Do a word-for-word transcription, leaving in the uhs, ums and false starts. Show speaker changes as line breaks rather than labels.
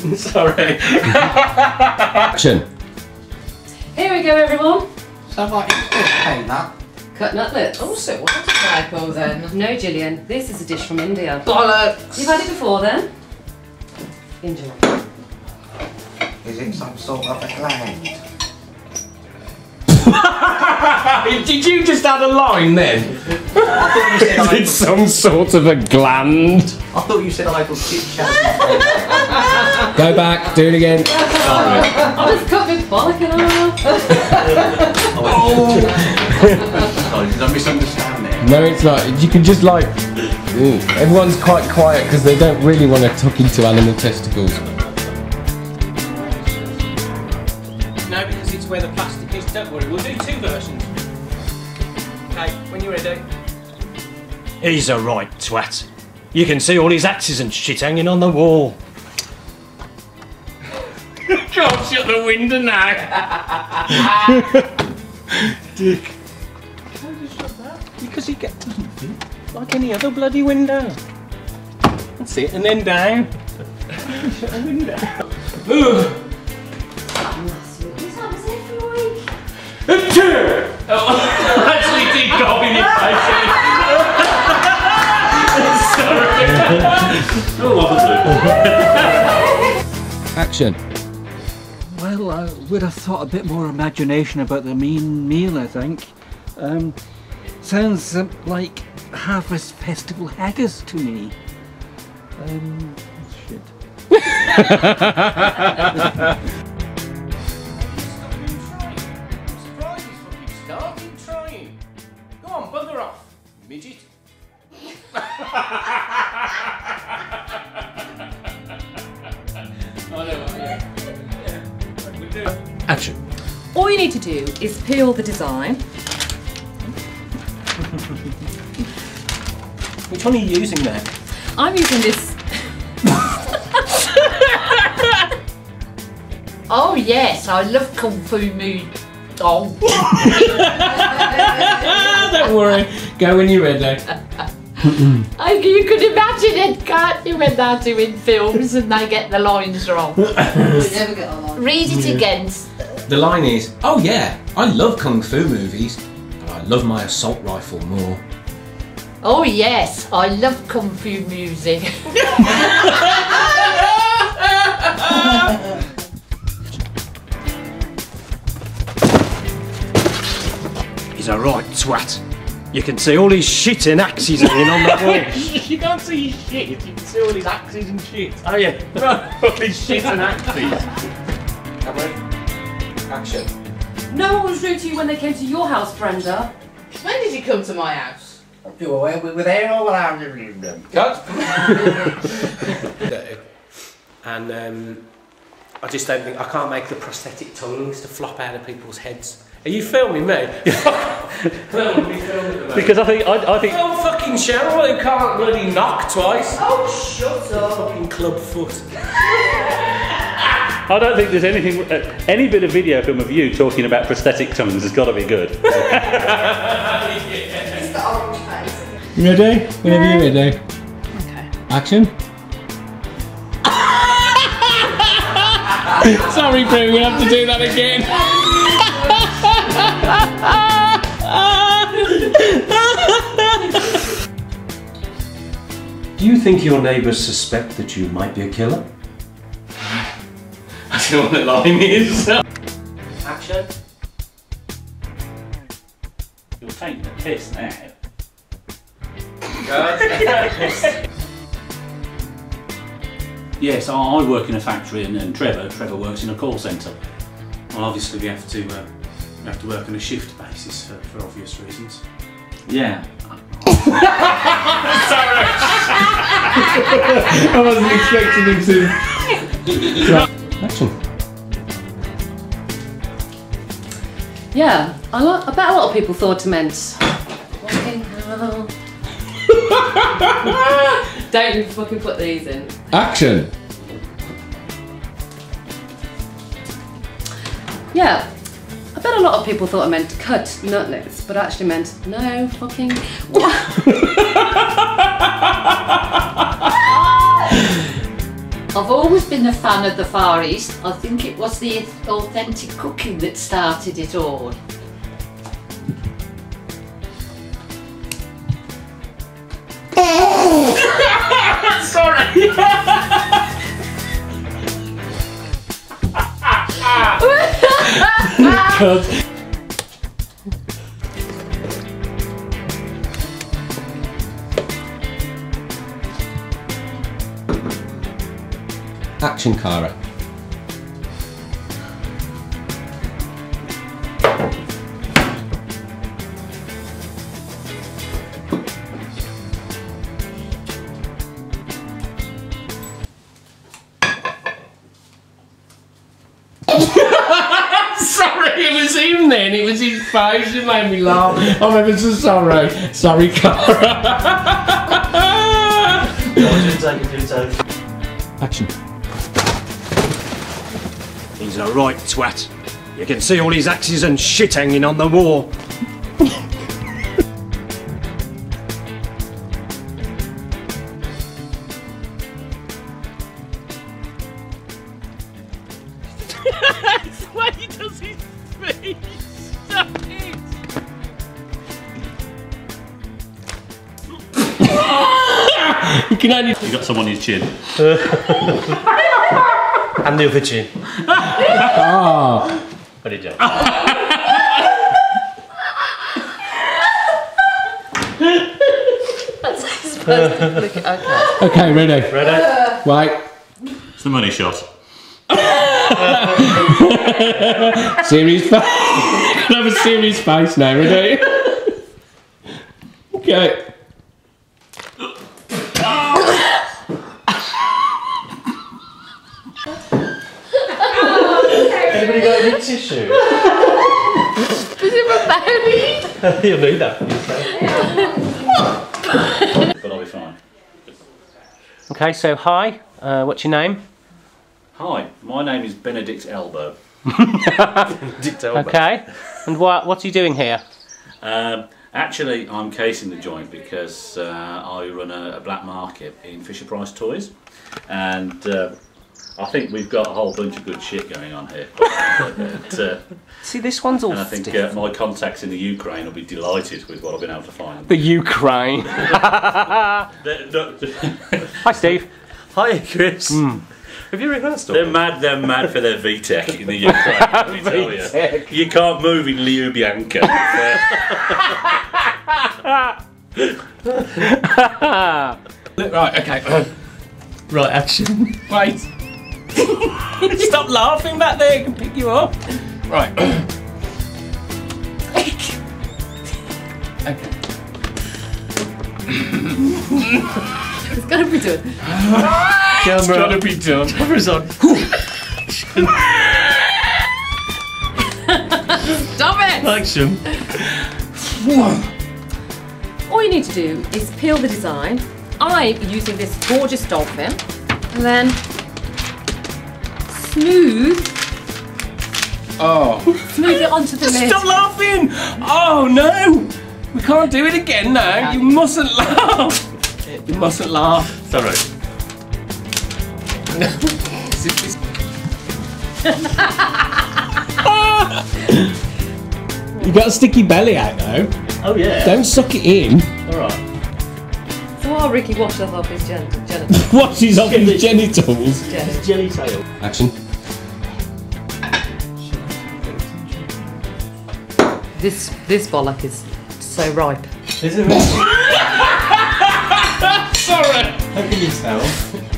Sorry.
Action.
Here we go, everyone.
So what, you could paint that?
Cut nutlets.
Oh, so what a typo then?
No, Gillian, this is a dish from India.
Bollocks!
You've had it before then? Enjoy.
Is it some sort of a gland?
Did you just add a line then?
I thought you said I
It's some sort of a gland.
I thought you said I could chit chat.
Go back, do it again.
Sorry.
I was cut with bollock and all.
Oh! Sorry, did I misunderstand there?
No, it's not. You can just like... Ooh. Everyone's quite quiet because they don't really want to tuck into animal testicles.
No, because it's where the plastic is. Don't worry, we'll do two versions. Okay, when you're ready.
He's a right twat. You can see all his axes and shit hanging on the wall.
Can't shut the window now. Dick. Why did you shut that? Because he get, doesn't fit like any other bloody window. That's it, and then down. Shut the window. Oh, actually did go in your face. Sorry.
Action.
Well, I would have thought a bit more imagination about the mean meal, I think. Um, sounds um, like Harvest Festival haggis to me. Um, shit.
Starting trying. Go on, bugger off, midget.
Action.
All you need to do is peel the design.
Which one are you using there?
I'm using this.
Oh yes, I love Kung Fu Mood. Oh.
Don't worry. Go when you're ready.
I, you could imagine it, can't you, when they're doing films and they get the lines wrong.
We never get a line.
Read it again.
The line is, oh yeah, I love Kung Fu movies, but I love my assault rifle more.
Oh yes, I love Kung Fu music.
He's a right twat. You can see all his shit and axes hanging on the wall.
You can't see shit, you can see all his axes and shit. Oh yeah, all his shit and axes.
Come on. Action.
No one was rude to you when they came to your house, Brenda.
When did you come to my house?
We were there all around the room.
Cut. And um, I just don't think, I can't make the prosthetic tongues to flop out of people's heads. Are you filming me? Filming me, filming me.
Because I think, I, I think...
Oh, fucking Cheryl who can't bloody knock twice.
Oh, shut up.
Fucking club foot.
I don't think there's anything, uh, any bit of video film of you talking about prosthetic tongues has got to be good.
It's the orange face.
You ready? Whenever you're ready.
Okay.
Action. Sorry, Prue, we have to do that again.
Do you think your neighbours suspect that you might be a killer?
I don't know what the line is.
Action.
You're taking the piss now. Yes, I I work in a factory, and, and Trevor, Trevor works in a call centre. Well, obviously we have to, uh, we have to work on a shift basis for, for obvious reasons. Yeah.
Sorry. I wasn't expecting him to. Action.
Yeah, I, lo I bet a lot of people thought it meant. Fucking hell. Don't you fucking put these in.
Action.
Yeah, I bet a lot of people thought I meant cut nutlets, but actually meant no fucking.
I've always been a fan of the Far East. I think it was the authentic cooking that started it all.
Sorry. God. Action, Cara. Sorry, it was him then. It was his face that made me laugh. I'm ever so sorry. Sorry, Cara.
Action. He's a right twat. You can see all his axes and shit hanging on the wall.
That's why he does his face. Stop it. You can only.
You got some on his chin.
And the other chin.
Oh.
What did you?
That's how you're supposed to flick it. Okay.
Okay, ready.
Ready?
Right.
It's the money shot.
Serious face. Have a serious face now, ready? Okay.
Anybody got any tissue?
Was it my belly?
You'll need that.
But I'll be fine.
Okay, so hi. Uh, what's your name?
Hi, my name is Benedict Elbow.
Benedict Elbow.
Okay. And what what are you doing here?
Um, actually, I'm casing the joint because uh, I run a, a black market in Fisher Price Toys, and uh, I think we've got a whole bunch of good shit going on here. But, uh,
See, this one's all
and I think uh,
stiff.
my contacts in the Ukraine will be delighted with what I've been able to find.
The Ukraine.
They're, no,
Hi, Steve.
Hi, Chris.
Mm.
Have you rehearsed all
They're mad. They're mad for their V TEC in the Ukraine. Let me tell you.
V-Tech.
You can't move in Lubyanka.
Right, okay. Right, action. Wait. Stop laughing back there, I can pick you up. Right. Okay.
It's gotta be done.
It's gotta be done.
Camera's on.
Stop it!
Action.
All you need to do is peel the design. I'm using this gorgeous dolphin, and then smooth,
Oh.
smooth it onto the lid.
Stop laughing! Oh no! We can't do it again now. You mustn't laugh. You mustn't laugh.
Sorry.
You got a sticky belly out though.
Oh yeah.
Don't suck it in.
All right.
So while Ricky washes off his gen genitals.
Washes off his genitals.
Gen
Jelly tail.
Action.
this this bollock is so ripe.
Is it?
Sorry.
How can you tell?